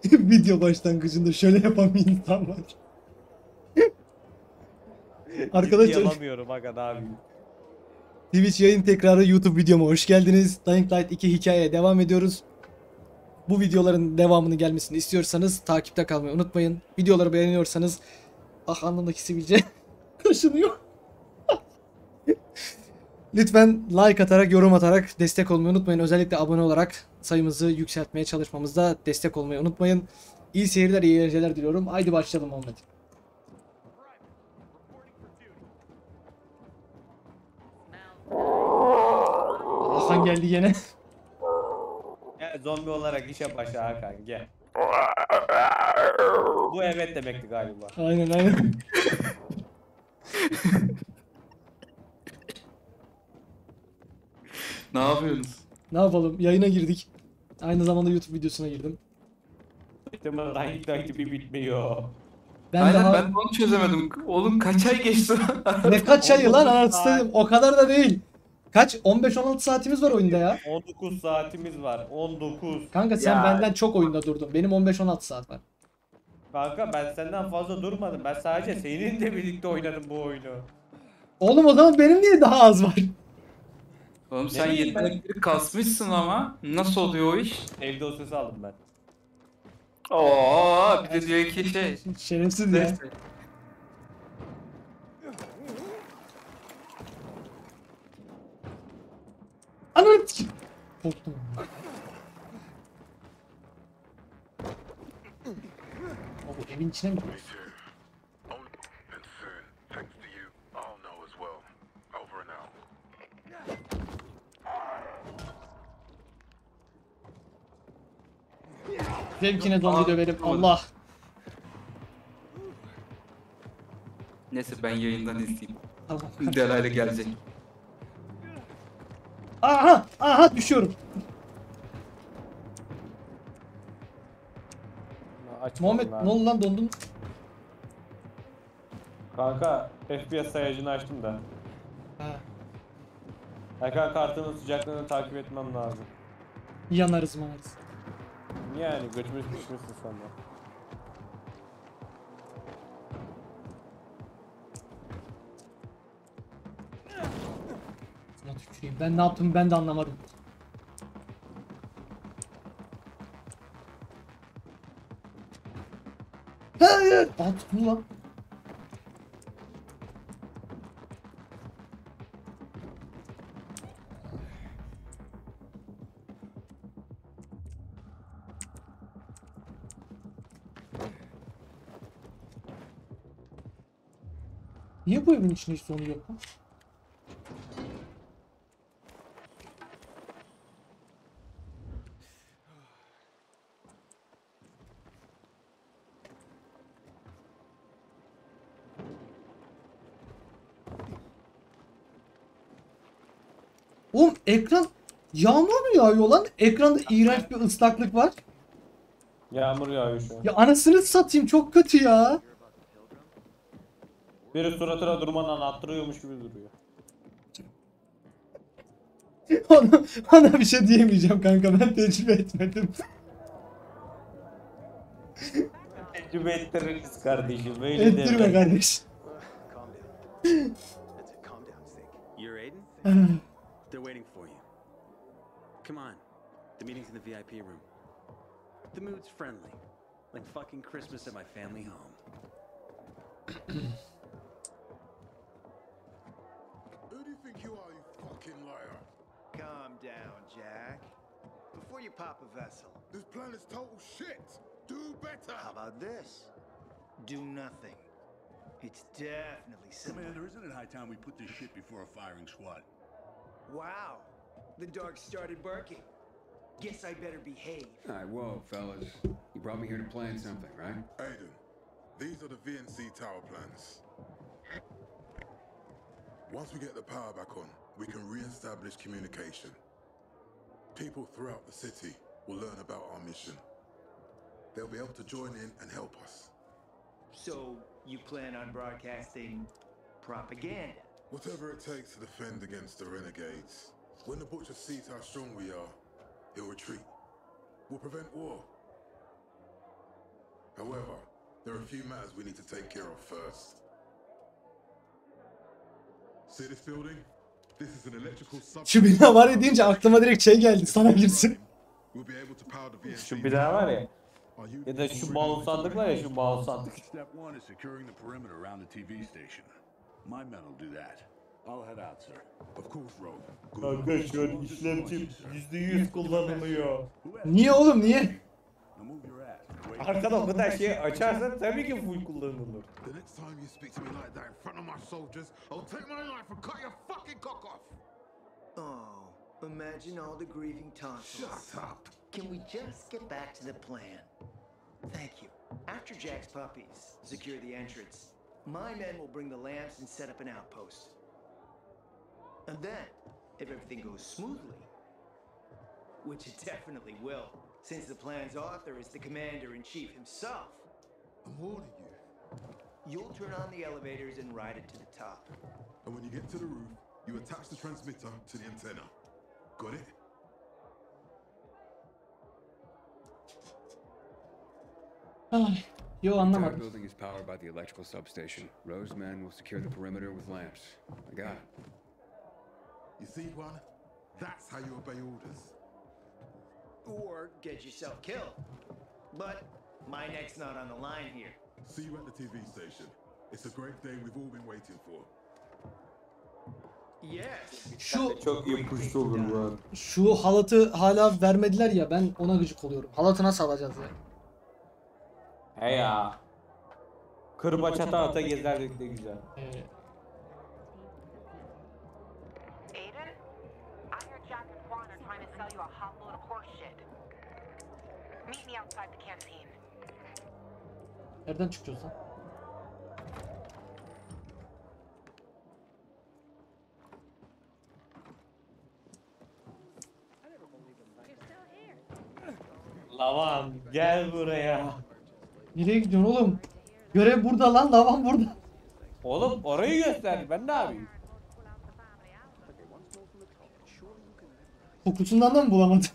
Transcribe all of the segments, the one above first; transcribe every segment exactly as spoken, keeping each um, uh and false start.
Video başlangıcında şöyle yapan bir insan var. Arkadaşlar Yalamıyorum aga daha büyük. Twitch yayın tekrarı YouTube videoma hoş geldiniz. Dying Light iki hikayeye devam ediyoruz. Bu videoların devamını gelmesini istiyorsanız takipte kalmayı unutmayın. Videoları beğeniyorsanız ah anlamdaki sivilce kaşınıyor. Lütfen like atarak, yorum atarak destek olmayı unutmayın. Özellikle abone olarak sayımızı yükseltmeye çalışmamızda destek olmayı unutmayın. İyi seyirler, iyi eğlenceler diliyorum. Haydi başlayalım Muhammed. Hakan geldi yine. Gel zombi olarak işe başla Hakan gel. Bu evet demekti galiba. Aynen aynen. Ne yapıyorsunuz? Ne yapalım? Yayına girdik. Aynı zamanda YouTube videosuna girdim. Ihtimal Dying gibi bitmiyor. Ben Aynen daha ben de onu çözemedim. Oğlum kaç ay geçti? ne kaç ayı lan on dokuz anasını satayım. O kadar da değil. Kaç? on beş on altı saatimiz var oyunda ya. on dokuz saatimiz var. on dokuz. Kanka sen Ya. benden çok oyunda durdun. Benim on beş on altı saat var. Kanka ben senden fazla durmadım. Ben sadece seninle birlikte oynadım bu oyunu. Oğlum o zaman benim niye daha az var? Oğlum sen Ne bileyim ben. yetenekleri kasmışsın ama nasıl oluyor o iş? Ev dosyası aldım ben. Oo bir de diyor ki şey. Şerefsiz ya. Neyse. Anam. Korktum. O bu evin içine mi giriyorsun? And soon, thanks to you, I'll know as well. Over and out. Zevkine zombi döverim. Allah. Neyse ben yayından izleyeyim. Allah. Delayla gelecek. Aha! Aha düşüyorum. Aç Muhammed ne oldu lan dondun? Kanka F P S sayacını açtım da. Ha. Ekran kartının sıcaklığını takip etmem lazım. Yanarız manarız. Yani göçmüş pişmişsin sen de. Sana tüküreyim. Ben ne yaptım ben de anlamadım. Hayır. Aa tuttu lan. Niye bu evin içinde hiç sonu yok lan? Oğlum ekran yağmur mu yağıyor lan? Ekranda iğrenç bir ıslaklık var. Yağmur yağıyor şu an. Ya anasını satayım çok kötü ya. Biri suratına durmadan attırıyormuş gibi duruyor. Ona, ona bir şey diyemeyeceğim kanka ben tecrübe etmedim. Tecrübe ettiririz kardeşim. Böyle Ettirme de. kardeş. Calm down. That's it. Calm down, Zig. You're Aiden? They're waiting for you. Come on. The meeting's in the V I P room. The mood's friendly. Like fucking Christmas at my family home. Who do you think you are, you fucking liar? Calm down, Jack. Before you pop a vessel, This plan is total shit. Do better. how about this? Do nothing. It's definitely simple. Commander, isn't it high time we put this shit before a firing squad? Wow, the dog started barking. Guess I better behave. All right, whoa, fellas. You brought me here to plan something, right? Aiden, these are the V N C tower plans. Once we get the power back on, we can re-establish communication. People throughout the city will learn about our mission. They'll be able to join in and help us. So, you plan on broadcasting propaganda? Whatever it takes to defend against the renegades. When the Butcher sees how strong we are, he'll retreat. We'll prevent war. However, there are a few matters we need to take care of first. See this building? This is an electrical sub. Şu bina var ya deyince aklıma direkt şey geldi, sana girsin. We'll be able to power the V N C. Şu bina var ya. Are you Ya da şu mouse sandık var ya, şu mouse sandık. Step one is securing the perimeter around the T V station. My men will do that. I'll head out, sir. Of course, Rogue. Good Kanka şu an işlemcim yüzde yüz kullanılıyor. Niye oğlum, niye? Now move your ass. Wait. Arkada o kadar şey açarsan tabii ki full kullanılır. The next time you speak to me like that in front of my soldiers, I'll take my knife and cut your fucking cock off. Oh, imagine all the grieving tonsils. Shut up. Can we just get back to the plan? Thank you. After Jack's puppies secure the entrance, my men will bring the lamps and set up an outpost. And then, if everything goes smoothly, which it definitely will, since the plan's author is the commander-in-chief himself, I'm warning you. you'll turn on the elevators and ride it to the top. And when you get to the roof, you attach the transmitter to the antenna. Got it? Ay, yo The entire anlamadım. building is powered by the electrical substation. Rose's men will secure the perimeter with lamps. I got it. You see, one? That's how you obey orders. Or get yourself killed. But my neck's not on the line here. See you at the T V station. It's a great day we've all been waiting for. Yes. Şu Çok iyi push olur bu arada. şu halatı hala vermediler ya, ben ona gıcık oluyorum. Halatı nasıl alacağız ya? He ya. Kırbaç ata ata gezerdik de güzel. Ee, Aiden? I hear Jack and Juan are trying to sell you a hot load of horse shit. Meet me outside the canteen. nereden çıkıyoruz lan? Lavan gel buraya. Nereye gidiyorsun oğlum? Görev burada lan, lavan burada. Oğlum orayı göster, ben ne yapayım? Kokusundan da mı bulamadım?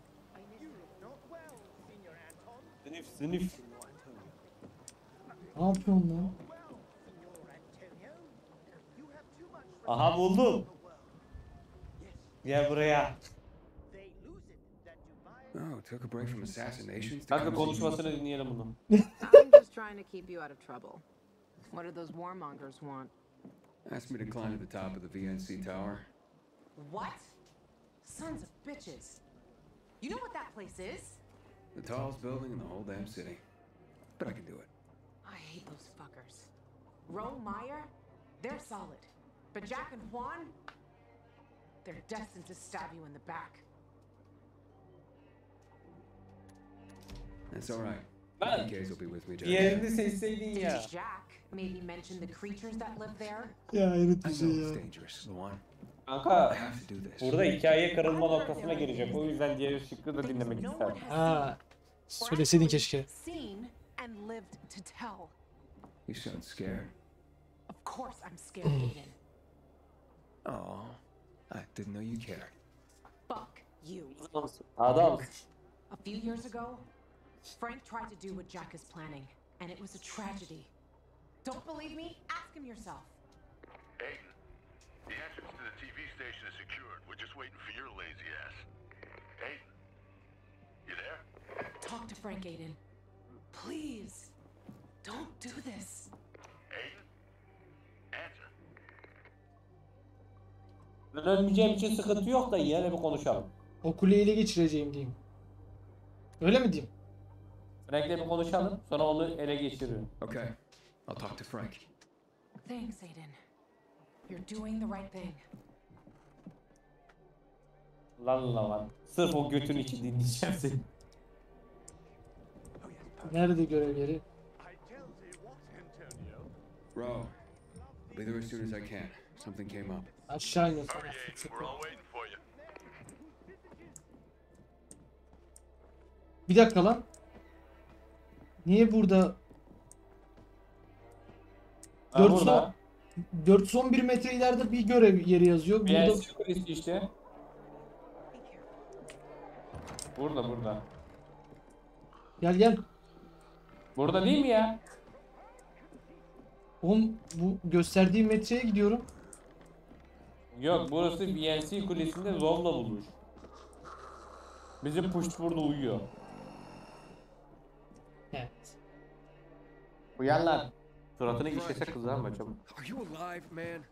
Sınıf sınıf. Ne yapıyorsun lan? Aha buldum. Gel buraya. Oh, took a break from assassinations to Kanka come see you. konuşmasını dinleyelim bunu. I'm just trying to keep you out of trouble. What do those warmongers want? Asked me to climb to the top of the V N C tower. What? Sons of bitches. You know what that place is? The tallest building in the whole damn city. But I can do it. I hate those fuckers. Roe Meyer, they're solid. But Jack and Juan, they're destined to stab you in the back. That's all right. Ben- P Ks will be with me, Jack. Diğerini seçseydin ya. Did Jack maybe mention the creatures that live there? Ya hayret I bir know şey it's ya. dangerous, Luan. I Kanka have to do this. burada hikaye kırılma noktasına gelecek. O yüzden diğer şıkkı da Things dinlemek no one isterdim. has Ha, seen, or söyleseydin actually keşke. seen and lived to tell. You sound scared. Of course I'm scared, Aiden. Oh, I didn't know you cared. Fuck you. Adam. A few years ago, Frank tried to do what Jack is planning, and it was a tragedy. Don't believe me? Ask him yourself. Aiden, the entrance to the T V station is secured. We're just waiting for your lazy ass. Aiden, you there? Talk to Frank, Aiden. Please. Don't do this. Aiden? Answer. Ben ölmeyeceğim için sıkıntı yok da yine bir konuşalım. O kuleyi ele geçireceğim diyeyim. Öyle mi diyeyim? Frank'le bir konuşalım, sonra onu ele geçiririm. Okay, I'll talk to Frank. Thanks, Aiden. You're doing the right thing. Lan lan lan. Sırf o götün için dinleyeceğim seni. Nerede görev yeri? Ro, I'll be there as soon as I can. Something came up. Aşağı iniyorsun. We're all waiting for you. Bir dakika lan. Niye burada Ha, dört yüz on burada. dört yüz on bir metre ileride bir görev yeri yazıyor. Burada Prens yukarısı işte. Burada burada. gel gel. Burada değil mi ya? Oğlum bu gösterdiğim metreye gidiyorum. Yok, burası V N C kulesinde Zov'la bulmuş. Bizim push burada uyuyor. Evet. Uyan lan. Suratını işlese kızarma çabuk. Are you alive, man?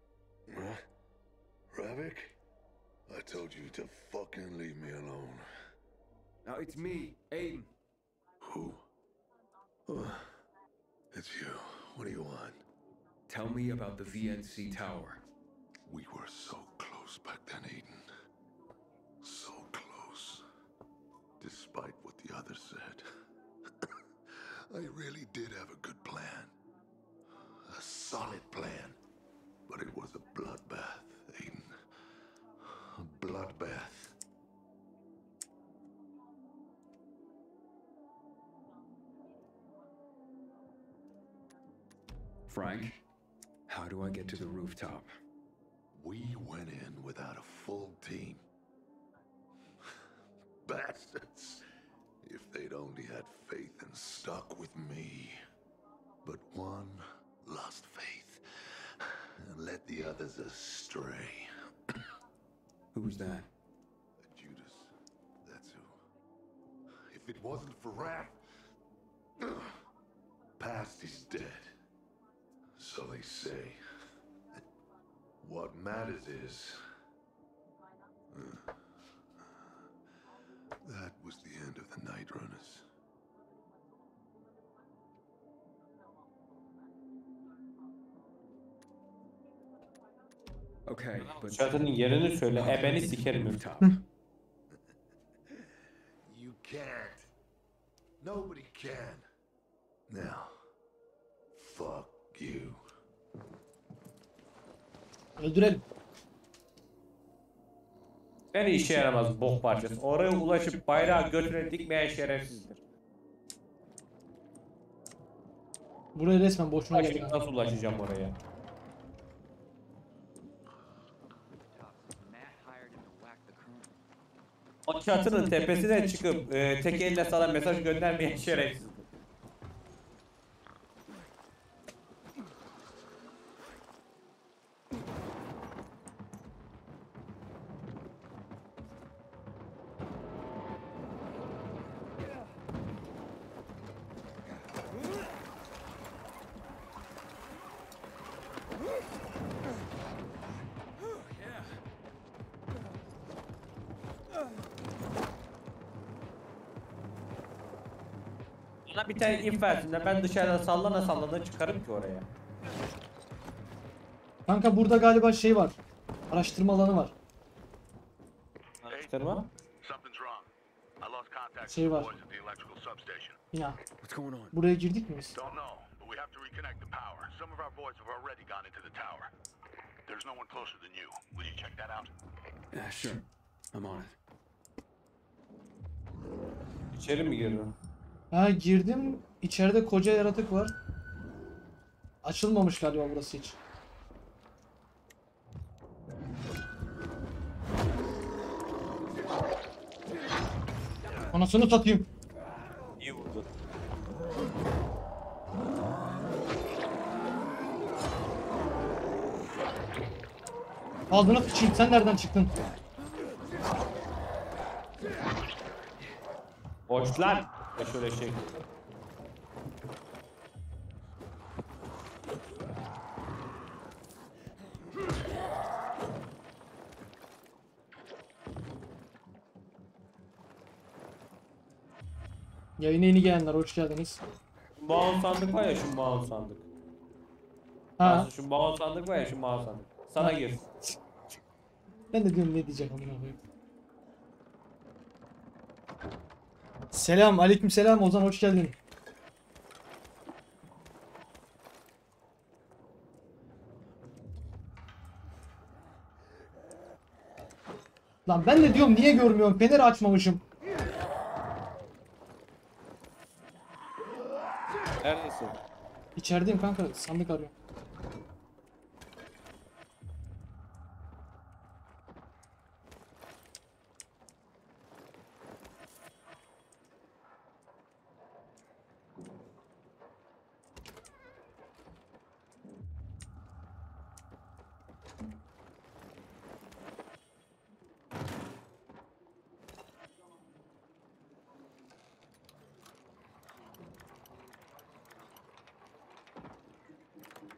Ravik, I told you to fucking leave me alone. Now it's me, Aiden. Who? Uh, it's you. What do you want? Tell me about the V N C tower. We were so close back then, Aiden. So close. Despite what the others said. I really did have a good plan. A solid plan. But it was a bloodbath, Aiden. A bloodbath. Frank, how do I get to the rooftop? We went in without a full team. Bastards. If they'd only had faith and stuck with me. But one lost faith and led the others astray. Who's that? Judas, that's who. If it wasn't for Raph, past is dead. So they say. What matters is... that was the end of the Night Runners. Okay, but Çatının yerini söyle. Ebeni sikerim. rooftop. You can't. Nobody can. Now, fuck you. Öldürelim. Seni işe yaramaz bok parçası. Oraya ulaşıp bayrağı götüne dikmeyen şerefsizdir. Buraya resmen boşuna Başka geldim. nasıl ulaşacağım oraya? O çatının tepesine çıkıp e, tek elle sana mesaj göndermeyen şerefsizdir. Bana bir tane ip versinler, ben dışarıdan sallana sallana çıkarım ki oraya. Kanka burada galiba şey var. Araştırma alanı var. Araştırma. Something's wrong. I lost contact with Şey the var. boys at the electrical substation. Ya What's going on? buraya girdik mi biz? Don't know, but we have to reconnect the power. Some of our boys have already gone into the tower. There's no one closer than you. Will you check that out? Yeah, sure. I'm on it. İçeri mi girdin? Ha girdim. İçeride koca yaratık var. Açılmamış galiba burası hiç. Anasını satayım. İyi vurdun. Ağzına sıçayım, sen nereden çıktın? Boş lan. Ya şöyle şey. Yayına yeni gelenler hoş geldiniz. Mouse sandık var ya, şu mouse sandık. Ha. Şu mouse sandık var ya, şu mouse sandık. Sana gir. Ben de diyorum ne diyecek amına koyayım. Selam, aleykümselam Ozan hoş geldin. Lan ben de diyorum niye görmüyorum? Feneri açmamışım. Neredesin? İçerideyim kanka, sandık arıyorum.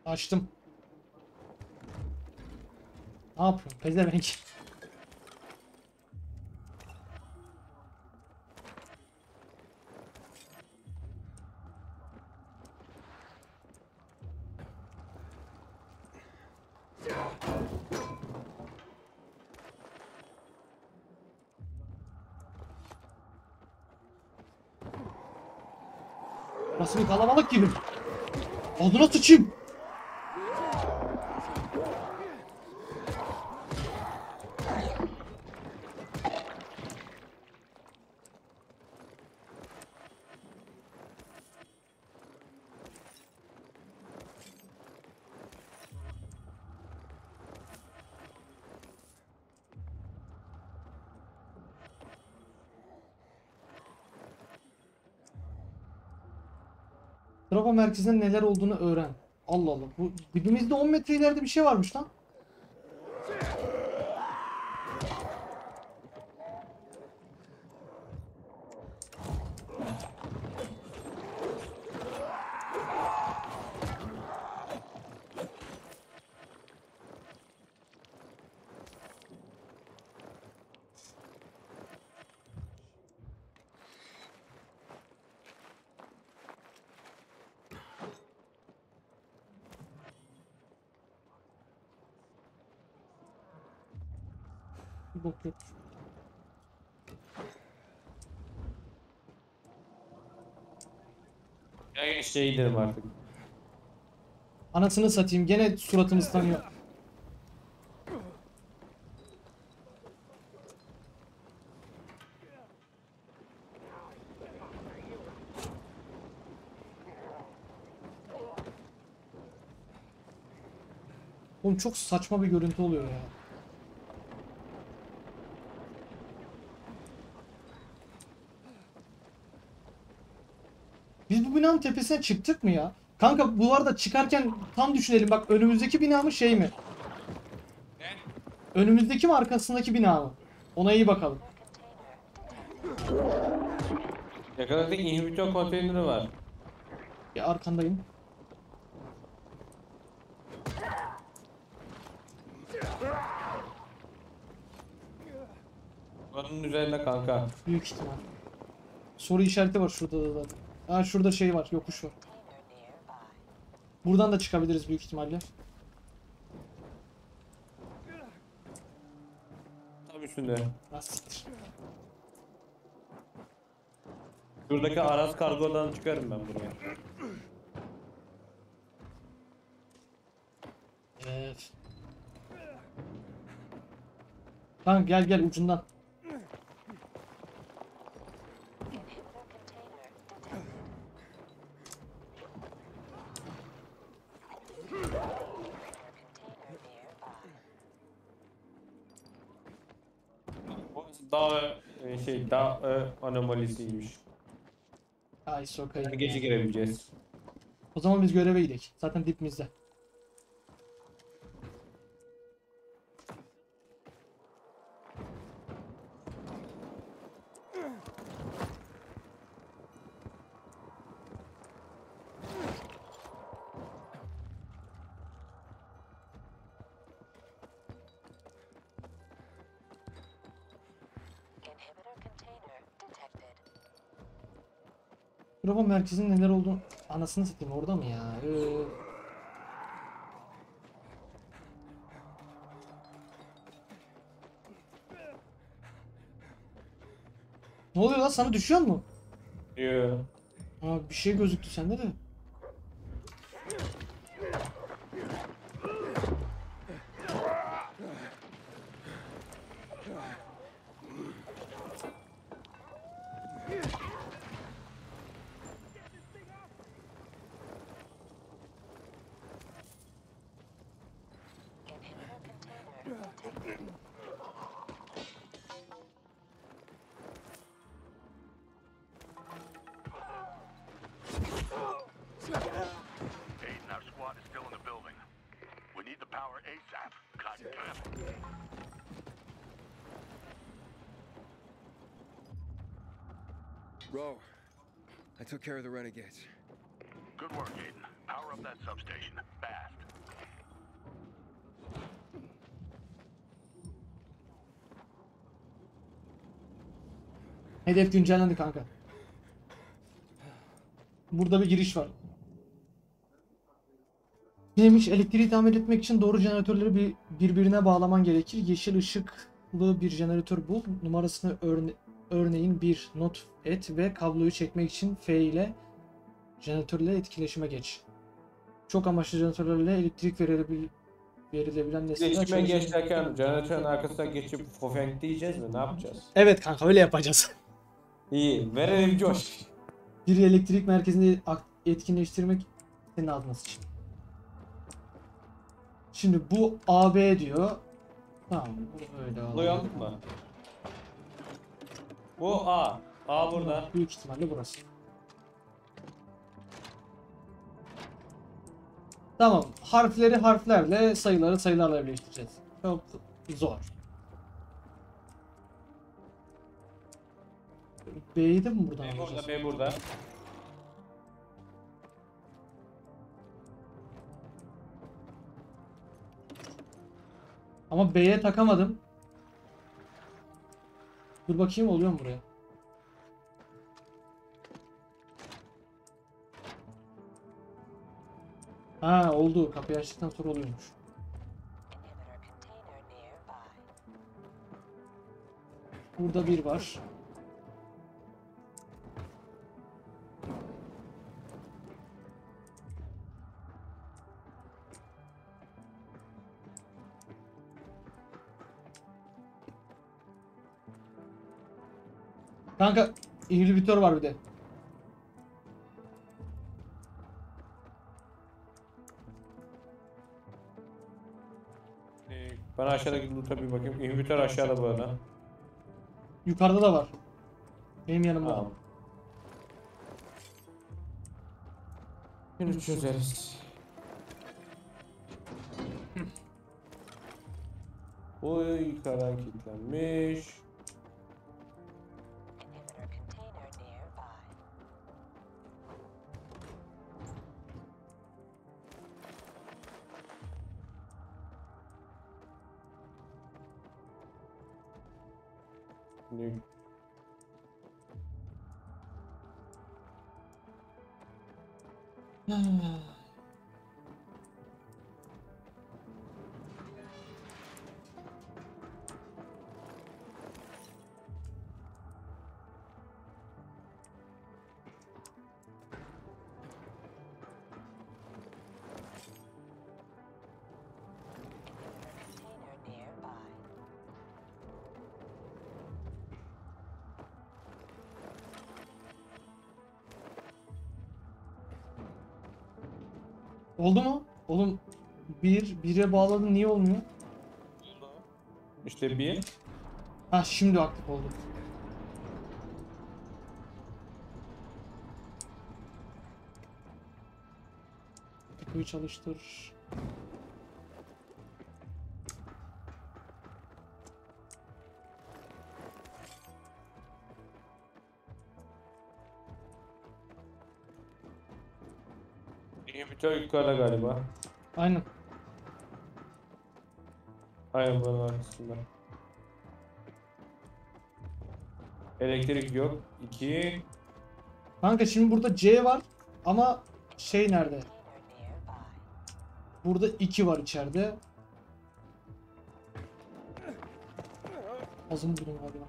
Açtım. Ne yapıyorsun pezevenk? Nasıl bir kalabalık gibi. Adına sıçayım. Trafo merkezinde neler olduğunu öğren. Allah Allah. Bu dibimizde on metre ileride bir şey varmış lan. Bir bok yok. Ya şey gidelim artık. Anasını satayım. Gene suratımı ıslanıyor. Oğlum çok saçma bir görüntü oluyor ya. Biz bu binanın tepesine çıktık mı ya? Kanka bu arada çıkarken tam düşünelim, bak önümüzdeki bina mı şey mi? Önümüzdeki mi arkasındaki bina mı? Ona iyi bakalım. Yakaladık, inhibitor konteyneri var. Ya arkandayım. Onun üzerinde kanka. Büyük ihtimal. Soru işareti var şurada da zaten. Ha şurada şey var, yokuş var. Buradan da çıkabiliriz büyük ihtimalle. Tam üstünde. Ha siktir. Şuradaki Aras kargodan çıkarım ben buraya. Evet. Tamam gel gel ucundan. Bu daha e, şey daha e, anomalisiymiş. Ay sokayım. Gece girebileceğiz. O zaman biz göreve gidelim. Zaten dipimizde. Prova merkezinin neler olduğunu anasını satayım, orada mı ya? Ee... Ne oluyor lan, sana düşüyor mu? Yoo. Ha, bir şey gözüktü sende de. Aiden, our squad is still in the building. We need the power ASAP. God damn it. Ro, I took care of the renegades. Good work, Aiden. Power up that substation. Fast. Hedef güncellendi kanka. Burada bir giriş var. Neymiş? Elektriği tamir etmek için doğru jeneratörleri bir, birbirine bağlaman gerekir. Yeşil ışıklı bir jeneratör bul. Numarasını örne örneğin bir not et ve kabloyu çekmek için F ile jeneratörle etkileşime geç. Çok amaçlı jeneratörlerle elektrik verilebil verilebilen nesneler. İletişime geç derken jeneratörün arkasına geçip fofenk diyeceğiz mi? Ne yapacağız? Evet kanka, öyle yapacağız. İyi. Verelim coş. Bir elektrik merkezini etkinleştirmek senin ağzına sıçın. Şimdi bu A B diyor. Tamam, bu öyle Burayı aldık mı? Bu A. A burada. Büyük ihtimalle burası. Tamam, harfleri harflerle, sayıları sayılarla birleştireceğiz. Çok zor. B'yi de mi buradan B alacağız? burada, B burada. Ama B'ye takamadım. Dur bakayım, oluyor mu buraya? Ha, oldu. Kapıyı açtıktan sonra oluyormuş. Burada bir var. Kanka, inhibitör var bir de. Ee, Ben aşağıdaki loot'a bir bakayım. İnhibitör aşağıda bu arada. Yukarıda da var. Benim yanımda. Tamam. Şimdi çözeriz. Bu yukarıdan kilitlenmiş. Şimdi Oldu mu? Oğlum, bir bire bağladın, niye olmuyor? işte bir. Ha, şimdi aktif oldu. Kapıyı çalıştır. İnhibitör yukarıda galiba. Aynen. Aynen buranın arkasında. Elektrik yok. iki. Kanka şimdi burada C var ama şey nerede? Burada iki var içeride. Ağzını buldum galiba.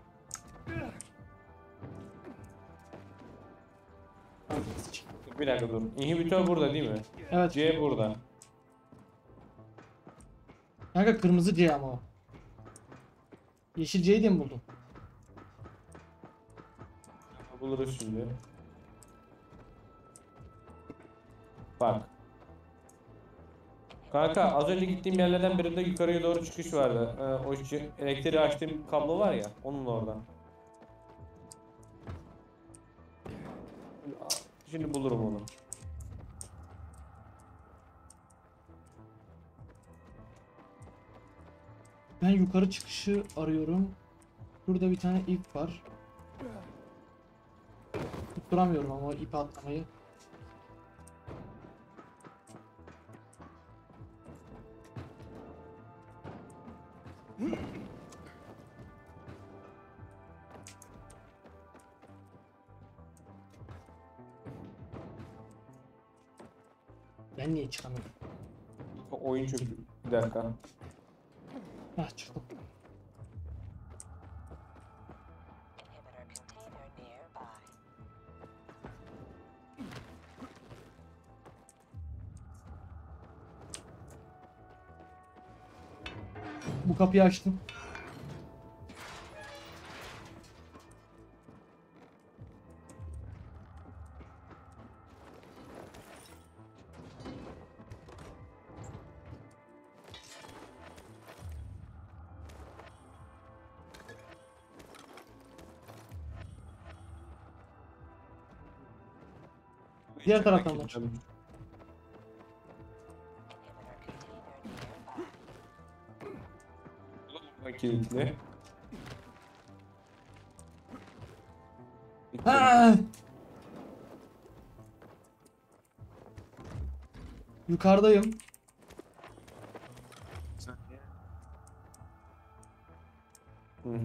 Bir dakika dur. İnhibitör burada değil mi? Evet. C burada. Kanka kırmızı C ama o. Yeşil C'yi de mi buldun? Buluruz şimdi. Bak. Kanka az önce gittiğim yerlerden birinde yukarıya doğru çıkış vardı. Ee, o c- elektriği açtığım kablo var ya, onun oradan. Şimdi bulurum onu. Ben yukarı çıkışı arıyorum. Burada bir tane ip var. Tutturamıyorum ama o ipi atlamayı. Ben niye çıkamıyorum? Oyun çöktü. Bir dakika. Hah çıktım. Bu kapıyı açtım. Diğer taraftan aç. Kilitli. Ha! Yukarıdayım. Hı.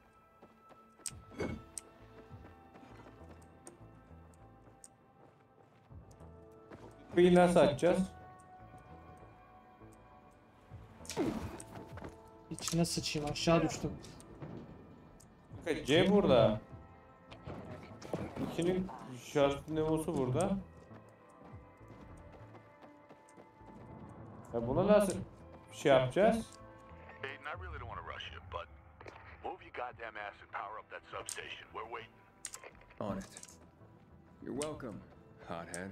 Peki nasıl açacağız? İçine sıçayım, aşağı düştüm. C burada. İkinin şarj dinlemosu burada. Ya buna nasıl şey yapacağız? Aiden, I really don't want to rush you, but move your goddamn ass and power up that substation. We're waiting. On it. You're welcome, hothead.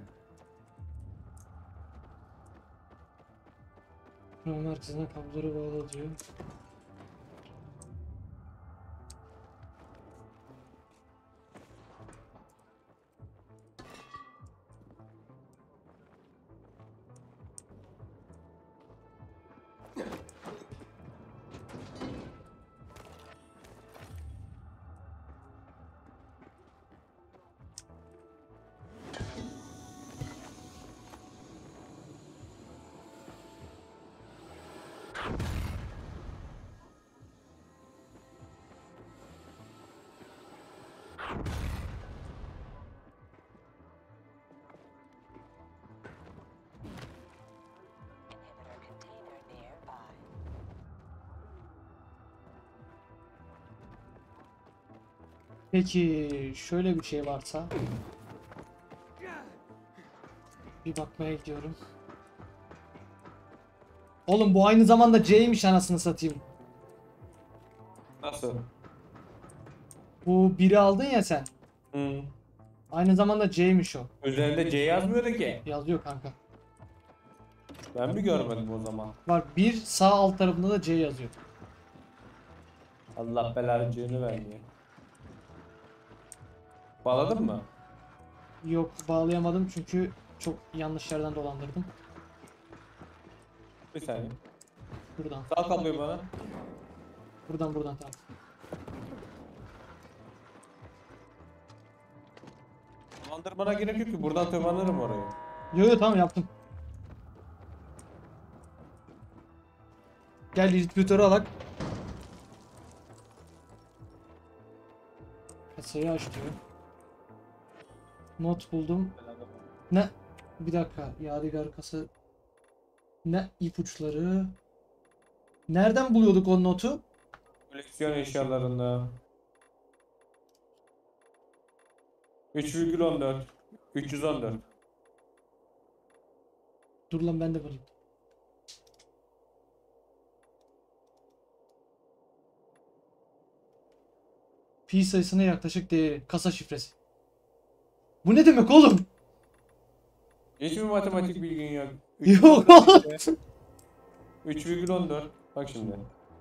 Ram merkezine kabloları bağlı diyor. Peki şöyle bir şey varsa bir bakmaya gidiyorum. Oğlum bu aynı zamanda C'ymiş anasını satayım. Nasıl? Bu biri aldın ya sen. Hı. Aynı zamanda C'ymiş o. Üzerinde C yazmıyordu ki. Yazıyor kanka. Ben mi görmedim o zaman? Var bir sağ alt tarafında da C yazıyor. Allah belanı C'ni vermiyor. Bağladın mı? Yok bağlayamadım çünkü çok yanlış yerden dolandırdım. Bir saniye. Buradan. Sağ kabloyu bana. Buradan buradan tamam. Dolandırmana gerek yok ki. Buradan tırmanırım oraya. Yo yo tamam yaptım. Gel distribütörü alak. Kasayı aç diyor. Not buldum. Ne? Bir dakika. Yadigar kasa. Ne ipuçları? Nereden buluyorduk o notu? Koleksiyon eşyalarında. üç virgül on dört. üç yüz on dört. Dur lan ben de bulayım. Pi sayısına yaklaşık değeri. Kasa şifresi. Bu ne demek oğlum? Hiç mi matematik bilgin yok? Yok oğlum. üç virgül on dört. Bak şimdi.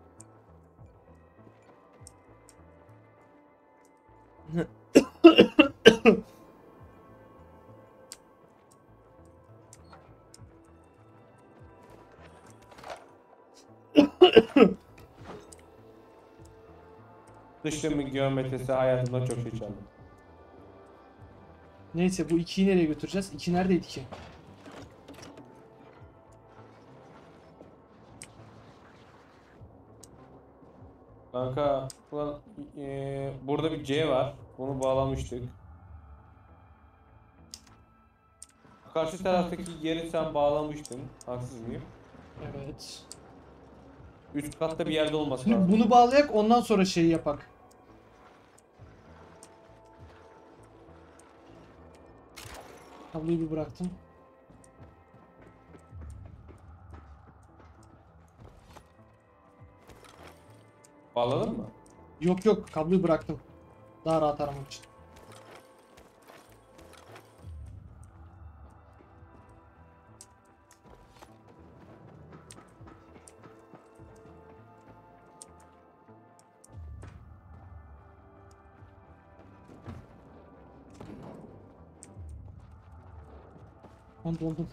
Dışlımın geometrisi hayatımda çok şey çaldı. Neyse bu ikiyi nereye götüreceğiz? İki neredeydi ki? Kanka, ulan, eee, burada bir C var. Bunu bağlamıştık. karşı taraftaki yeri sen bağlamıştın. Haksız mıyım? Evet. Üst katta bir yerde olması Şimdi lazım. bunu bağlayak ondan sonra şeyi yapak. Kabloyu bir bıraktım. Bağladın mı? Yok yok, kabloyu bıraktım. Daha rahat aramak için. Lan doldum.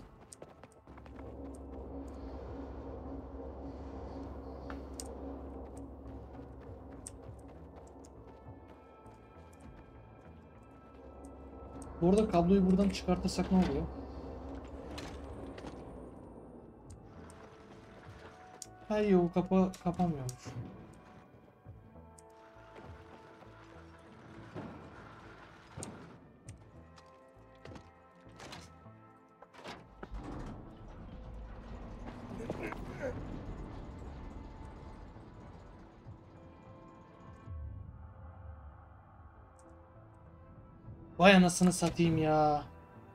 Bu arada kabloyu buradan çıkartırsak ne oluyor? Hayır, o kapı kapanmıyormuş. Vay anasını satayım ya.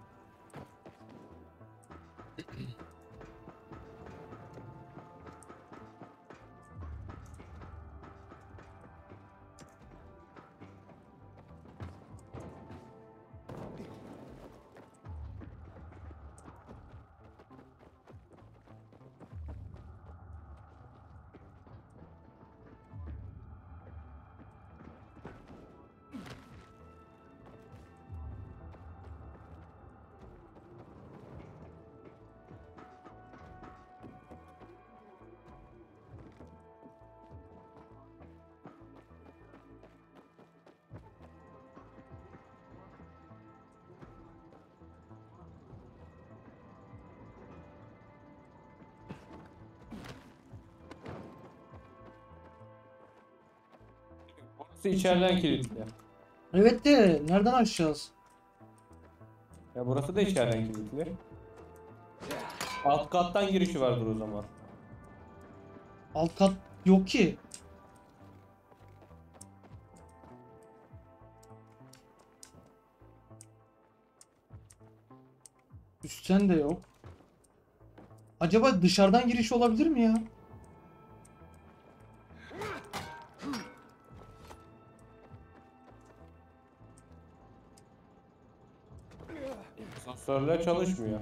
Burası içeriden kilitli. Evet de nereden açacağız? Ya burası da içeriden kilitli. Alt kattan girişi vardır o zaman. Alt kat yok ki. Üstten de yok. Acaba dışarıdan giriş olabilir mi ya? Asansörler çalışmıyor.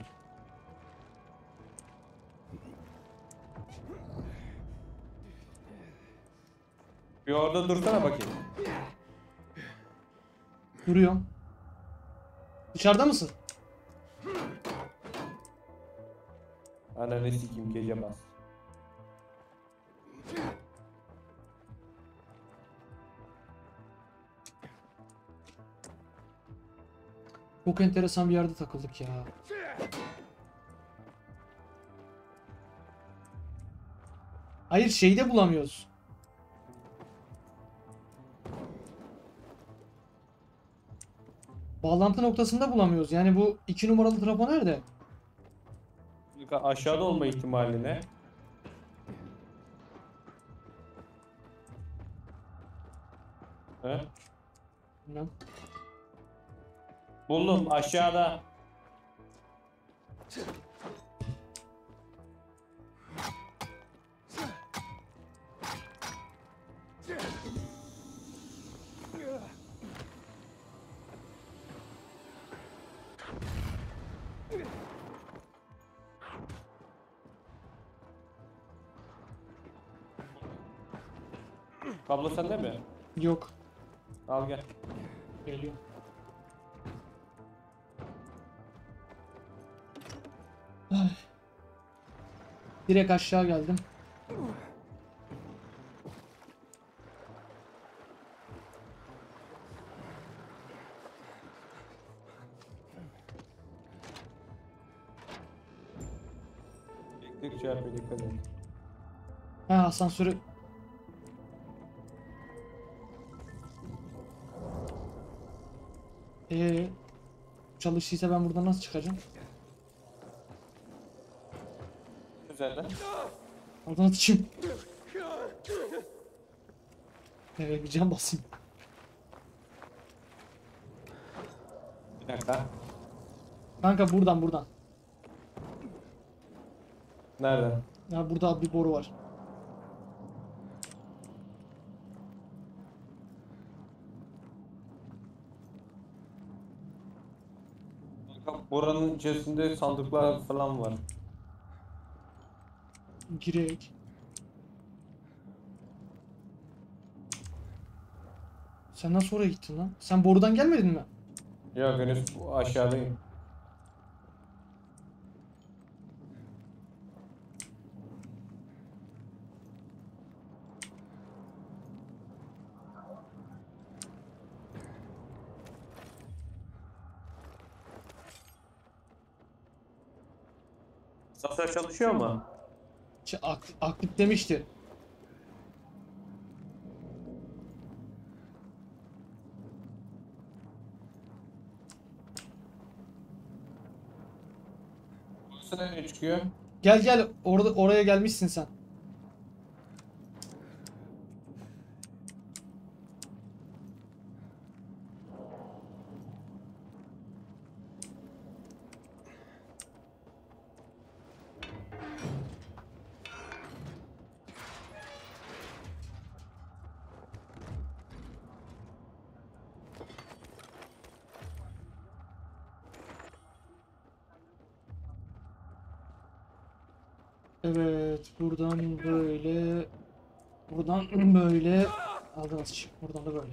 Bir orada dursana bakayım. Duruyorum. Dışarıda mısın? Ananı sikeyim gece bas. Çok enteresan bir yerde takıldık ya. Hayır, şeyi de bulamıyoruz. Bağlantı noktasında bulamıyoruz. Yani bu iki numaralı trafo nerede? Aşağıda olma ihtimaline. He? Bilmem. Buldum aşağıda. Kablo sende mi? Yok. Al gel. Geliyor. Ay. Direkt aşağı geldim. Elektrik çarpıyor dikkat et. Ha, asansörü. Ee, çalıştıysa ben buradan nasıl çıkacağım? Üzerine. Altına sıçayım. Evet bir can basayım. Bir dakika. Kanka buradan buradan. Nerede? Ya burada bir boru var. Buranın içerisinde sandıklar falan var. Girek. Sen nasıl oraya gittin lan? Sen borudan gelmedin mi? Yok henüz aşağıdayım. Sasör çalışıyor mu? Ç- Aktif, aktif demişti. Burası nereye çıkıyor? Gel gel orada oraya gelmişsin sen. Evet, buradan böyle, buradan böyle, aldı nasıl çık, buradan da böyle.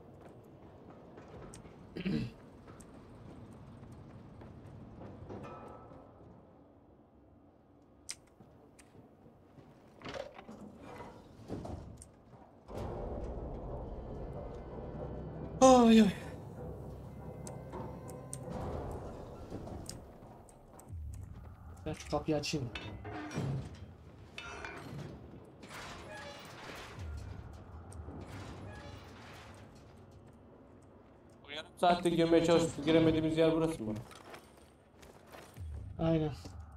Ay ay. Ben şu kapıyı açayım. Bu yarım saatte girmeye çalıştık, giremediğimiz yer burası mı? Aynen.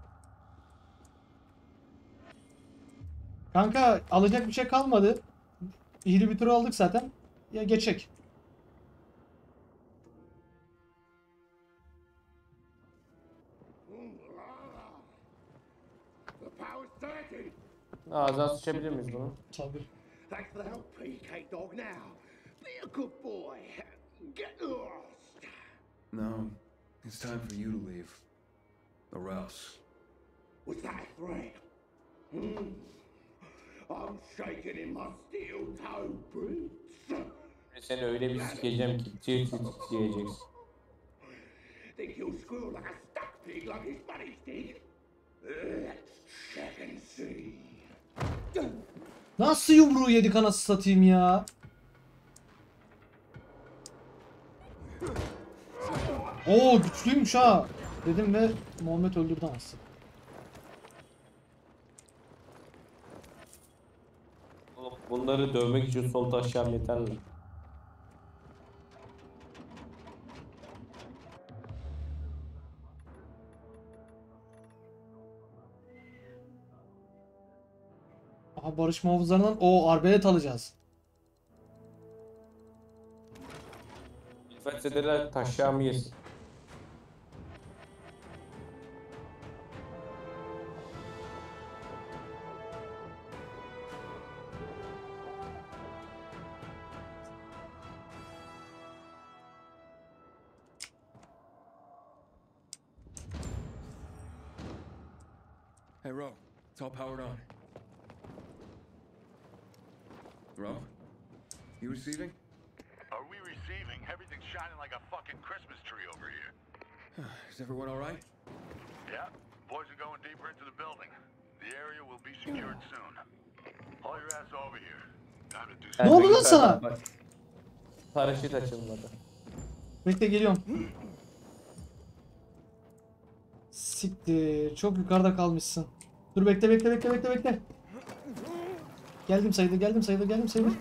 Kanka alacak bir şey kalmadı. İhli bir tur aldık zaten. Ya geçek. The power's thirty. Ağzına sıçabilir miyiz bunu? Tabii. Thanks for the help, P K Dog. Now, be a good boy. Get lost. No, it's time for you to leave. Or else. Was that a threat? Hmm. I'm shaking in my steel-toe boots. Seni öyle bir sikeceğim ki tir tir titreyeceksin. Think you'll squeal like a stuck pig like his buddies did? Let's check and see. Nasıl yumruğu yedik anası satayım ya? Oo güçlüymüş ha. Dedim ve Muhammed öldürdü anasını. Oğlum bunları dövmek için sol taşıyam yeterli. Aha barış muhafızlarından o arbelet alacağız. Fetsedeler taşıyamı yesin. Hey, Ro, it's all powered on. Ro, you receiving? Are we receiving? Everything's shining like a fucking Christmas tree over here. Is everyone all right? Yeah, boys are going deeper into the building. The area will be secured soon. Haul your ass over here. Time to do Ne oldu lan sana? Paraşüt açılmadı. Bekle geliyorum. Siktir. Çok yukarıda kalmışsın. Dur bekle bekle bekle bekle bekle. Geldim sayılır geldim sayılır geldim sayılır.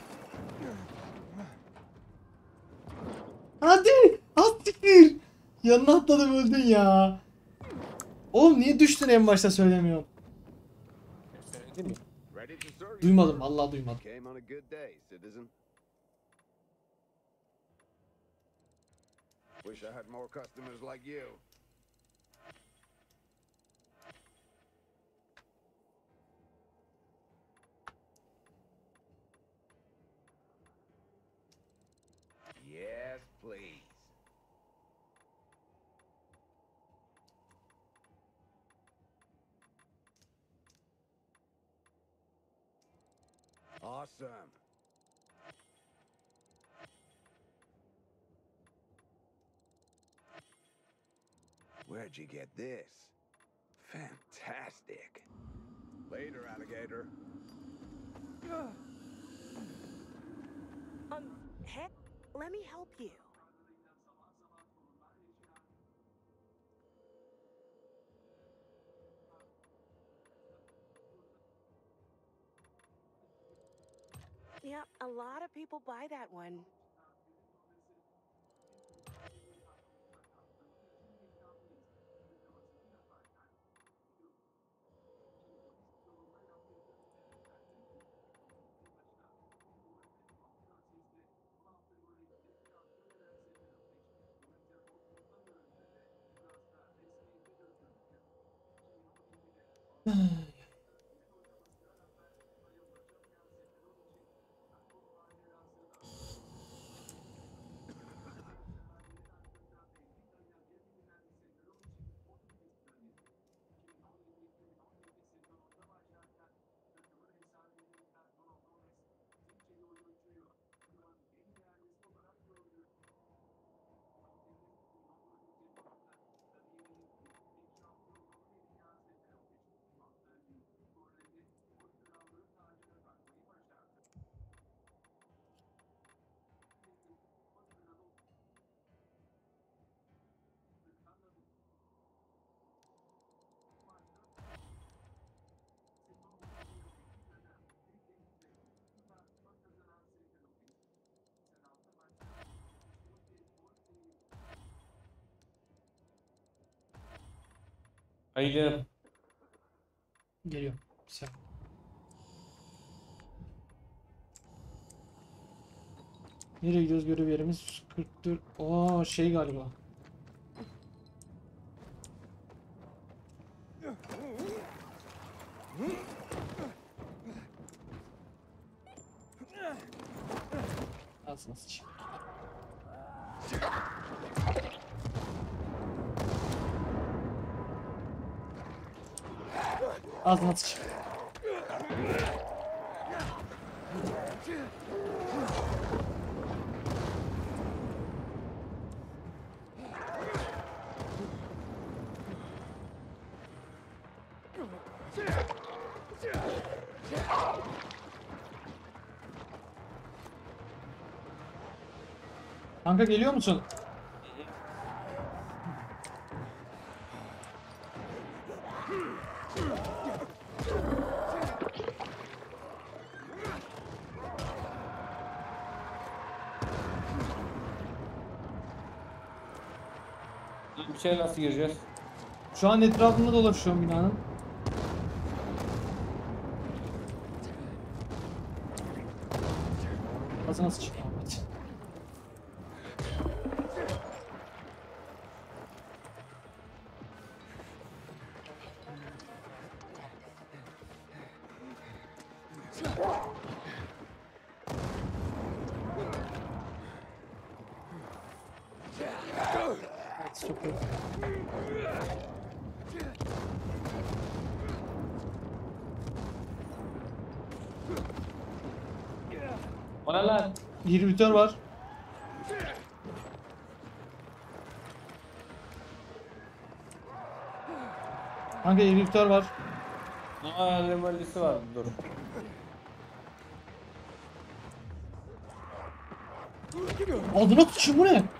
Hadi. At siktir. Yanına atladım öldün ya. Oğlum niye düştün en başta söylemiyorsun? sesi mi? Ready to serve you. Duymadım, vallahi duymadım. Came on a good day, citizen. Wish I had more customers like you. Yes, please. Awesome. Where'd you get this? Fantastic. Later, alligator. Um, heck, let me help you. Yeah, a lot of people buy that one. Hadi gidelim. Geliyorum. Sen. Nereye gidiyoruz, görev yerimiz kırk dört. Aa şey galiba. Ağzına sıçayım. Ağzına sıçayım. Kanka geliyor musun? Bir şey nasıl gireceğiz? Şu an etrafında dolaşıyorum binanın. Ağzına sıçayım Ahmet. Super. O ne lan? İnhibitör var. Kanka inhibitör var. Aa, lemalisi var. Dur. Adına tutuşum bu ne?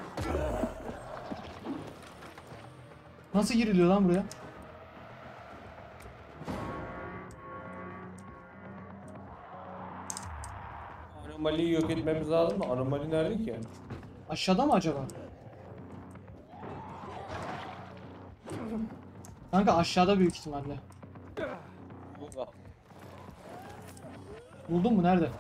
Nasıl giriliyor lan buraya? Anomaliyi yok etmemiz lazım mı? Anomali nerede ki? Aşağıda mı acaba? Kanka aşağıda büyük ihtimalle. Buldun mu? Nerede?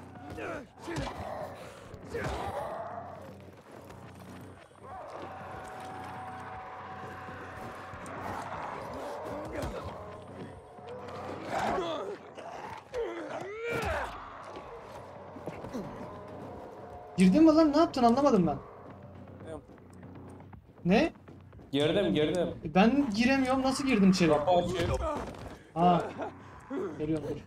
Girdin mi lan? Ne yaptın? Anlamadım ben. Ne? Girdim girdim. Ben giremiyorum. Nasıl girdim içeri? Kapı açık. Aa. Geliyorum dur.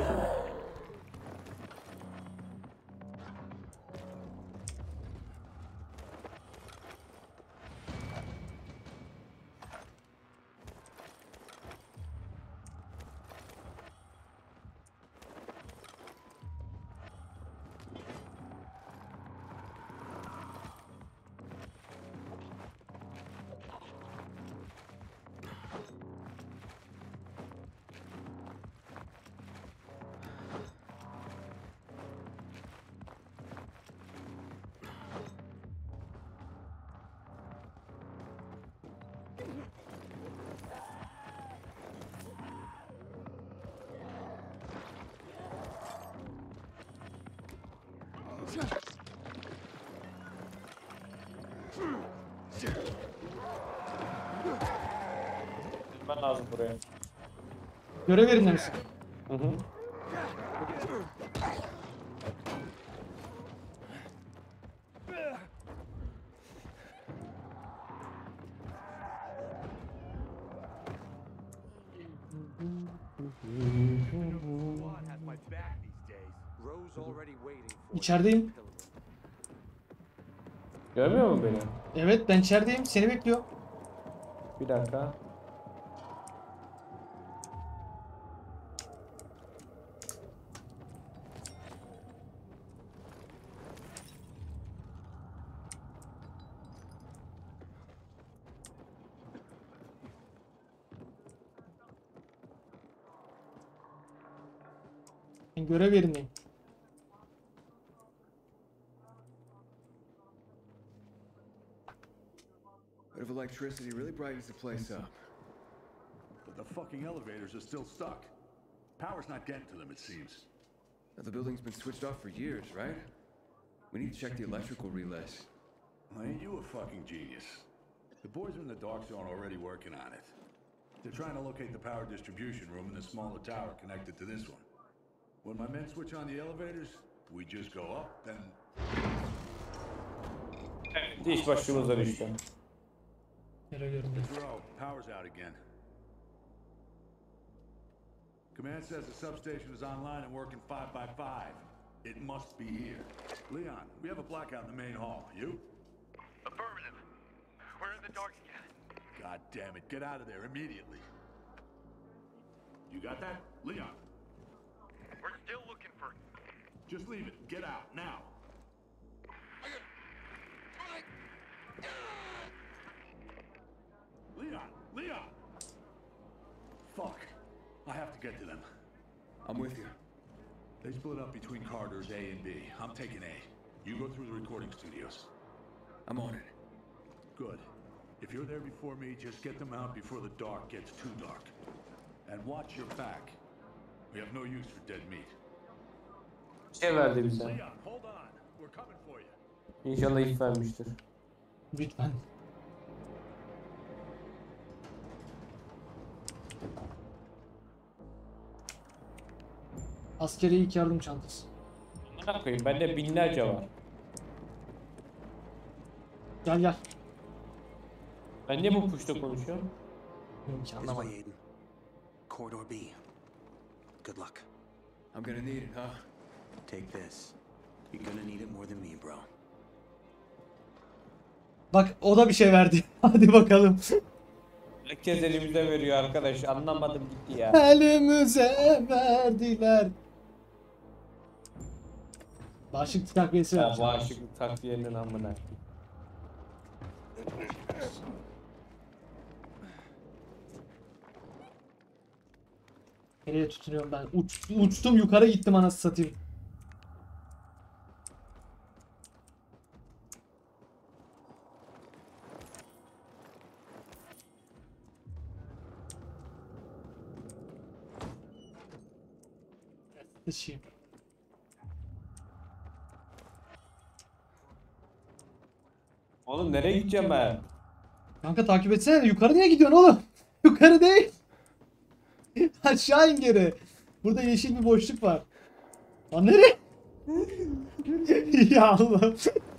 Gitmen lazım buraya. Görev yerinde misin? Hı hı. İçerideyim. Görmüyor musun beni? Evet ben içerideyim. Seni bekliyorum. Bir dakika. Ben görev yerindeyim. What if electricity really brightens the place up? But the fucking elevators are still stuck. Power's not getting to them, it seems. Now, the building's been switched off for years, right? We need to check the electrical relays. Well, ain't you a fucking genius? The boys are in the dark zone already working on it. They're trying to locate the power distribution room in the smaller tower connected to this one. When my men switch on the elevators, we just go up, then... Evet, iş başımıza düştü. Görev yerindeyim. Monroe, power's out again. Command says the substation is online and working five by five. It must be here. Leon, we have a blackout in the main hall. You? Affirmative. We're in the dark again. God damn it, get out of there immediately. You got that? Leon? We're still looking for... Just leave it. Get out, now. Leon! Leon! Fuck. I have to get to them. I'm with you. They split up between corridors A and B. I'm taking A. You go through the recording studios. I'm on it. Good. If you're there before me, just get them out before the dark gets too dark. And watch your back. We have no use for dead meat. Şey verdi bize. Leon, hold on. We're coming for you. İnşallah ilk vermiştir. Lütfen. Askeri ilk yardım çantası. Ne koyayım? Bende binlerce var. Gel gel. Ben niye bu puşta konuşuyorum? Bilmiyorum ki This anlamadım. way, Aiden. Corridor B. Good luck. I'm gonna need it, huh? Take this. You're gonna need it more than me, bro. Bak o da bir şey verdi. Hadi bakalım. Herkes elimize veriyor arkadaş. Anlamadım gitti ya. Elimize verdiler. Bağışıklık takviyesi Ya vermiş. bağışıklık takviyenin amına. Nereye tutunuyorum ben? Uç, uçtum yukarı gittim anasını satayım. Sıçayım. Oğlum nereye gideceğim ben? Kanka takip etsene. Yukarı niye gidiyorsun oğlum? Yukarı değil. Aşağı in geri. Burada yeşil bir boşluk var. Lan nereye? Ya Allah.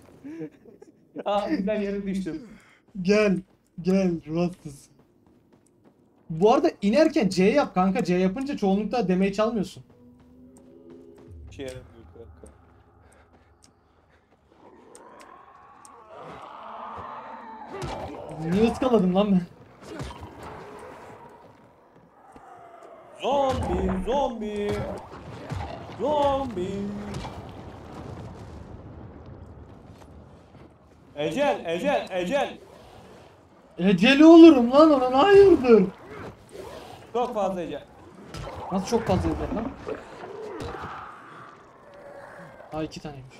Ah birden yere düştüm. Gel. Gel. Ruhsuz. Bu arada inerken C yap kanka. C yapınca çoğunlukla damage almıyorsun. Şey yaramıyor kanka. Niye ıskaladım lan ben? Zombi, zombi. Zombi. Ecel, ecel, ecel. Eceli olurum lan onun, hayırdır? Çok fazla ecel. Nasıl çok fazla eder lan? Ha iki taneymiş.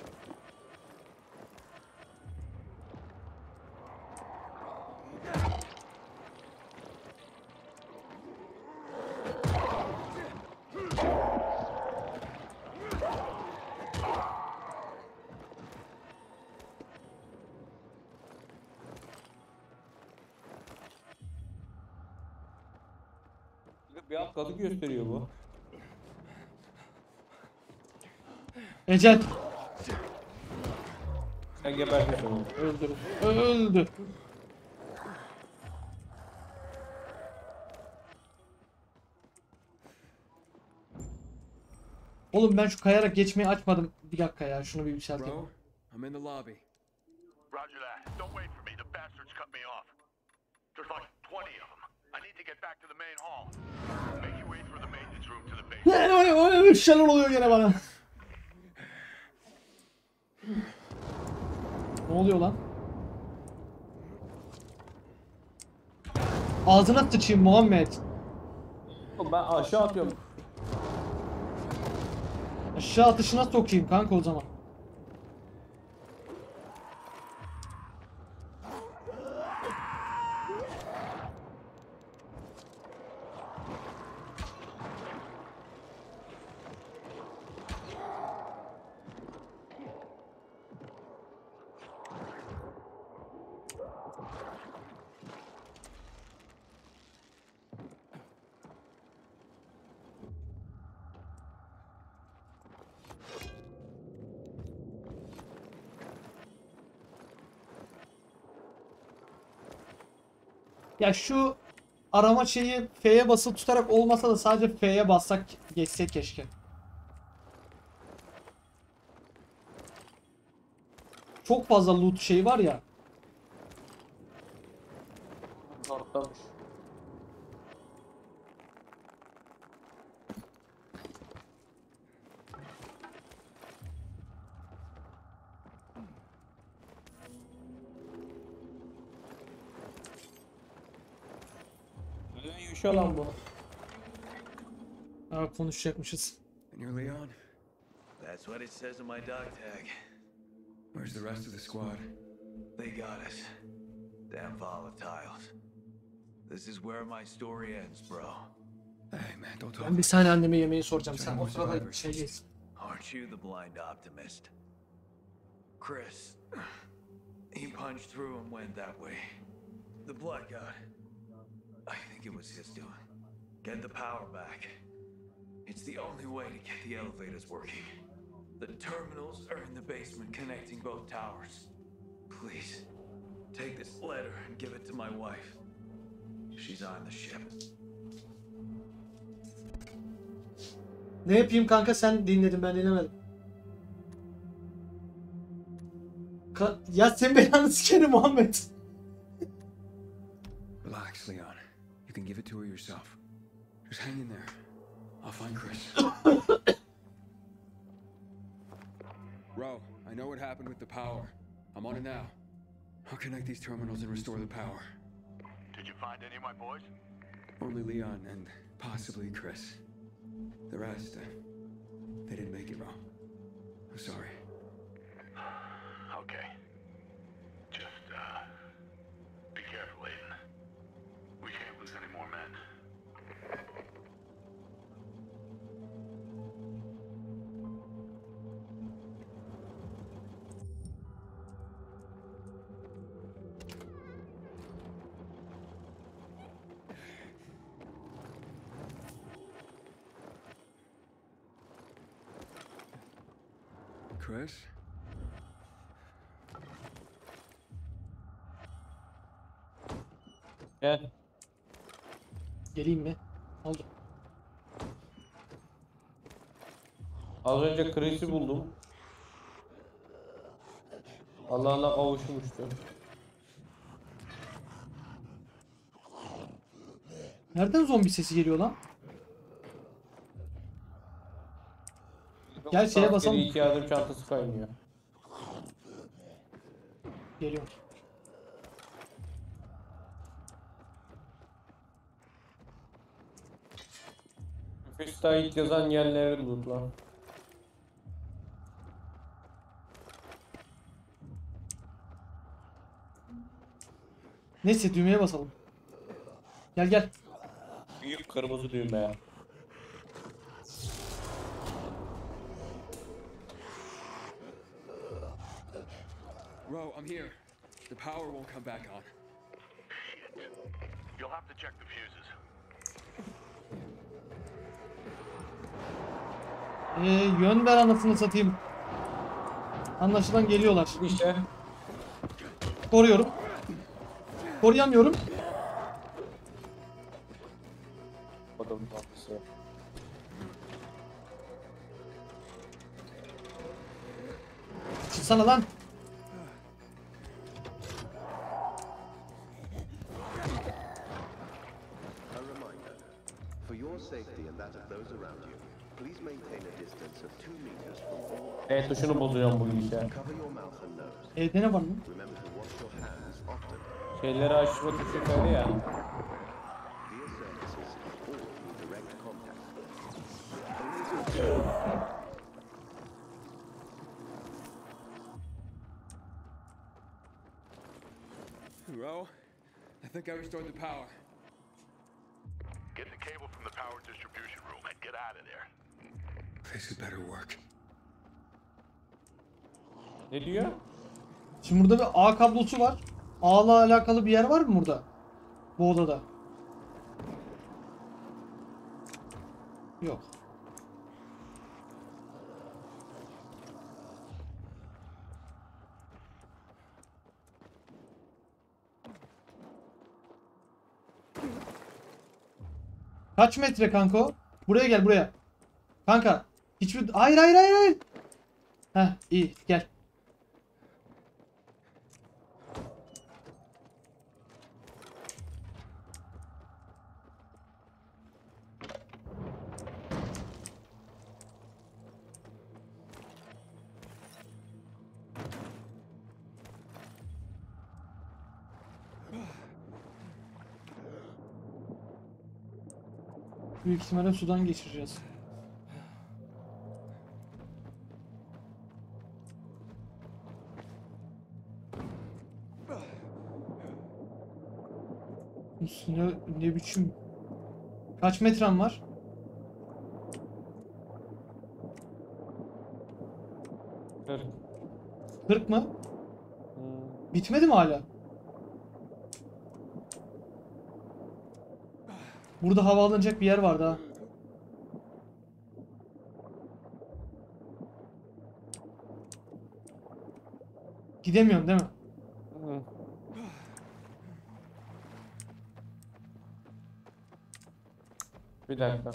Bir alt katı gösteriyor bu. Ecel. Sen gebertin onu. Öldür. Öldü. Oğlum ben şu kayarak geçmeyi açmadım. Bir dakika ya, şunu bir yükselteyim. Bro, I'm in the lobby. Roger that. Don't wait for me. The bastards cut me off. There's like twenty of them. I need to get back to the main hall. Make your way through the maintenance room to the base. Ne ne şeyler oluyor gene bana. Ne oluyor lan? Ağzına sıçayım Muhammed. Oğlum ben aşağı atıyorum. Aşağı atışına sokayım kanka o zaman. Ya şu arama şeyi F'ye basılı tutarak olmasa da sadece F'ye bassak geçsek keşke. Çok fazla loot şey var ya. Atlamış. Neden yaşıyor lan bu? Ha, konuşacakmışız. And you're Leon? That's what it says on my dog tag. Where's the rest of the squad? They got us. Damn volatiles. This is where my story ends, bro. Hey man, don't talk. Ben bir saniye anneme yemeği soracağım. Sen o sırada şey geç. Aren't you the blind optimist? Chris, he punched through and went that way. The Blood God. I think it was his doing. Get the power back. It's the only way to get the elevators working. The terminals are in the basement connecting both towers. Please, take this letter and give it to my wife. She's on the ship. Ne yapayım kanka, sen dinledin ben dinlemedim. Ka ya sen belanı sikerim Muhammed. Relax, Leon. You can give it to her yourself. Just hang in there. I'll find Chris. Bro, I know what happened with the power. I'm on it now. I'll connect these terminals and restore the power. Did you find any of my boys? Only Leon and possibly Chris. The rest, uh, they didn't make it, wrong. I'm sorry. Okay. Just, uh, be careful, Aiden. We can't lose any more men. Chris? Gel. Geleyim mi? Oldu. Az önce Chris'i buldum. Allah'ına kavuşmuştu. Nereden zombi sesi geliyor lan? Gel şeye basalım. Askeri iki yardım çantası kaynıyor. Geliyor. Müstahit yazan yerleri lootla. Neyse düğmeye basalım. Gel gel. Büyük kırmızı düğme ya. Ro, I'm here. The power won't come back on. Shit. You'll have to check the fuses. Ee, yön ver anasını satayım. Anlaşılan geliyorlar. İşte. Koruyorum. Koruyamıyorum. Bakalım tatlısı. Çıksana lan. A reminder, for your safety and that of those around you, please maintain a distance of two meters from all. E tuşunu bozuyorum bu işe. Cover your mouth and nose. Evde ne var lan? Remember to wash your hands often. Şeyleri açma tuşu söyle ya. Via surfaces or through direct contact. Only Ro, I think I restored the power. Get the cable from the power distribution room and get out of there. This had better work. Ne diyor? Şimdi burada bir ağ kablosu var. Ağla alakalı bir yer var mı burada? Bu odada. Yok. Kaç metre kanka o? Buraya gel buraya. Kanka. Hiçbir... Hayır hayır hayır hayır. Heh iyi gel. Büyük ihtimalle sudan geçireceğiz. Ne, ne biçim... Kaç metren var? kırk. kırk mı? Hmm. Bitmedi mi hala? Burada hava alınacak bir yer vardı ha. Gidemiyorum değil mi? Hmm. Bir dakika.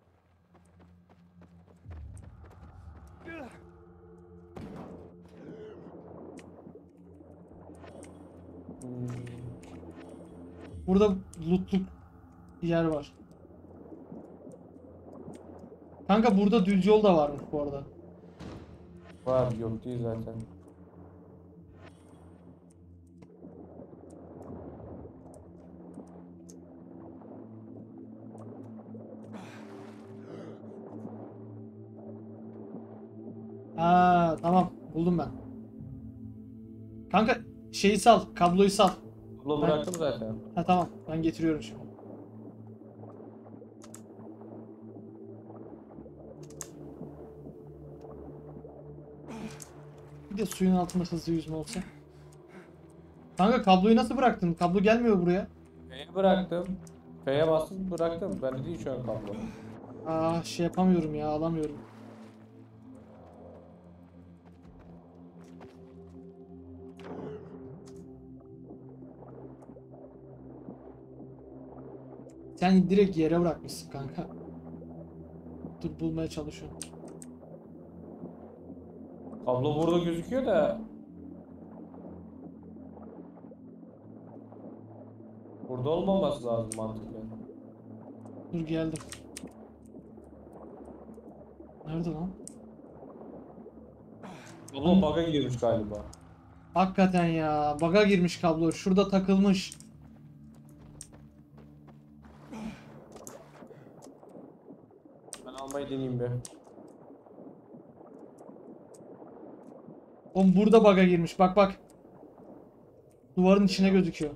Hmm. Burada lootluk yer var. Kanka burada düz yol da varmış bu arada. Var yok değil zaten. Ha tamam buldum ben. Kanka şeyi sal, kabloyu sal. Kablo Ben- bıraktım zaten. Ha tamam ben getiriyorum şimdi. Bir de suyun altında hızlı yüzme olsa. Kanka kabloyu nasıl bıraktın? Kablo gelmiyor buraya. F'ye bıraktım. F'ye bastım bıraktım. Bende değil şu an kablo. Aa şey yapamıyorum ya alamıyorum. Sen direkt yere bırakmışsın kanka. Dur bulmaya çalışıyorum. Kablo burada gözüküyor da. Burada olmaması lazım mantıklı. Dur geldim. Nerede lan? Kablo bug'a girmiş galiba. Hakikaten ya. Bug'a girmiş kablo. Şurada takılmış. Ben almayı deneyeyim bir. Oğlum burada bug'a girmiş. Bak bak. Duvarın içine gözüküyor.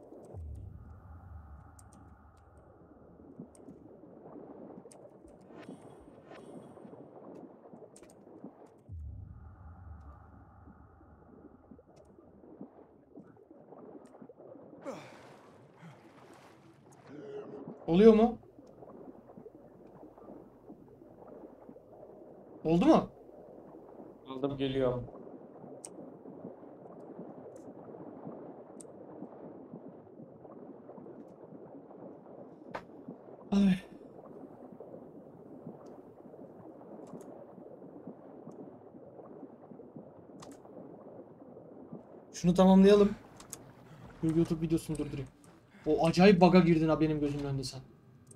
Oluyor mu? Oldu mu? Aldım geliyor. Ay. Şunu tamamlayalım. Dur, YouTube videosunu durdurayım. O acayip bug'a girdin ha benim gözümün önünde sen.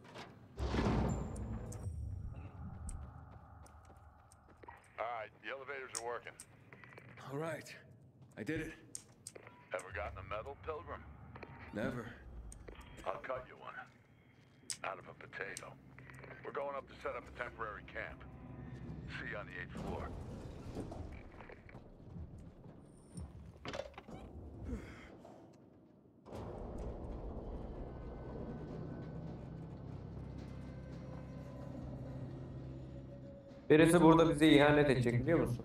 Alright, the elevators are working. All right. I did it. Ever gotten a medal, Pilgrim? Never. I'll cut you one. Out of a potato. We're going up to set up a temporary camp. See you on the eighth floor. Birisi burada bize ihanet edecek biliyor musun?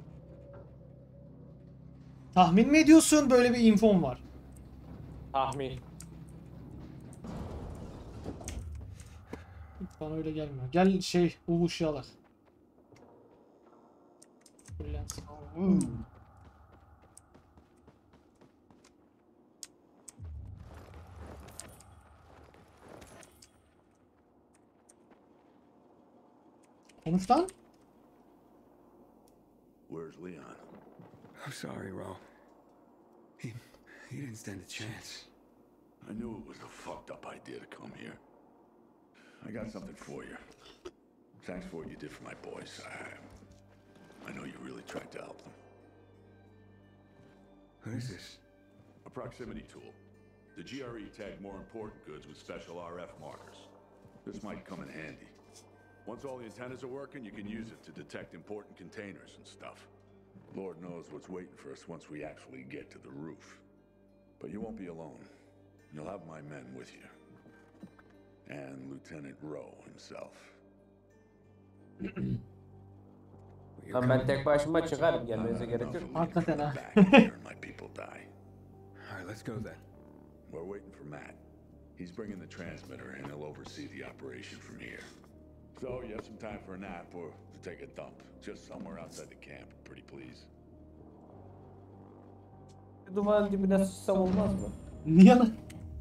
Tahmin mi ediyorsun? Böyle bir infom var. Tahmin. Bana öyle gelmiyor. Gel şey U ışığı alak. Brilliant. Konuş lan. Where's Leon? I'm sorry, Ro. He, he didn't stand a chance. I knew it was a fucked up idea to come here. I got something for you. Thanks for what you did for my boys. I, I know you really tried to help them. What is this? A proximity tool. The G R E tagged more important goods with special R F markers. This might come in handy. Once all the antennas are working, you can use it to detect important containers and stuff. Lord knows what's waiting for us once we actually get to the roof. But you won't be alone. You'll have my men with you. And Lieutenant Rowe himself. Lan ben tek başıma çıkarım, gelmenize gerek yok. Hakikaten ha. My people die. All right, let's go then. We're waiting for Matt. He's bringing the transmitter and he'll oversee the operation from here. So you have some time for a nap or to take a dump. Just somewhere outside the camp, pretty please. Duvarın dibine sıçsam olmaz mı? Niye lan?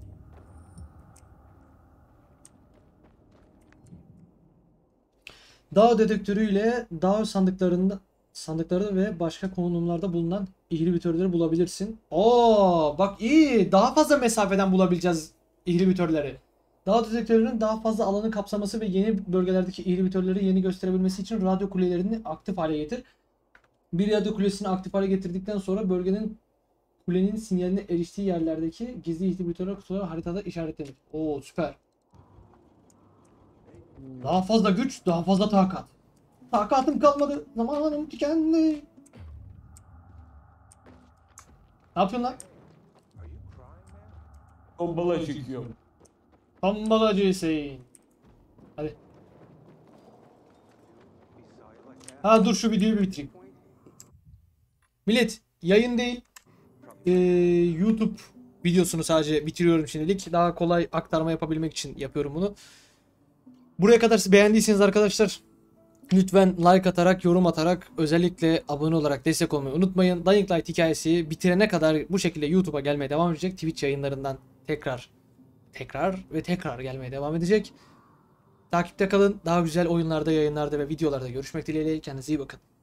Dağ dedektörüyle dağ sandıklarında sandıkları ve başka konumlarda bulunan inhibitörleri bulabilirsin. Oo, bak iyi. Daha fazla mesafeden bulabileceğiz inhibitörleri. Dağ dedektörünün daha fazla alanı kapsaması ve yeni bölgelerdeki inhibitörleri yeni gösterebilmesi için radyo kulelerini aktif hale getir. Bir radyo kulesini aktif hale getirdikten sonra bölgenin kulenin sinyaline eriştiği yerlerdeki gizli inhibitörler kutuları haritada işaretlenir. Oo süper. Daha fazla güç, daha fazla takat. Takatım kalmadı. Zamanım tükendi. Ne yapıyorsun lan? Tombala çekiyor. Tombalacı Hüseyin. Hadi. Ha dur şu videoyu bir bitireyim. Millet yayın değil. Ee, YouTube videosunu sadece bitiriyorum şimdilik. Daha kolay aktarma yapabilmek için yapıyorum bunu. Buraya kadar beğendiyseniz arkadaşlar lütfen like atarak, yorum atarak, özellikle abone olarak destek olmayı unutmayın. Dying Light hikayesi bitirene kadar bu şekilde YouTube'a gelmeye devam edecek. Twitch yayınlarından tekrar tekrar ve tekrar gelmeye devam edecek. Takipte kalın. Daha güzel oyunlarda, yayınlarda ve videolarda görüşmek dileğiyle. Kendinize iyi bakın.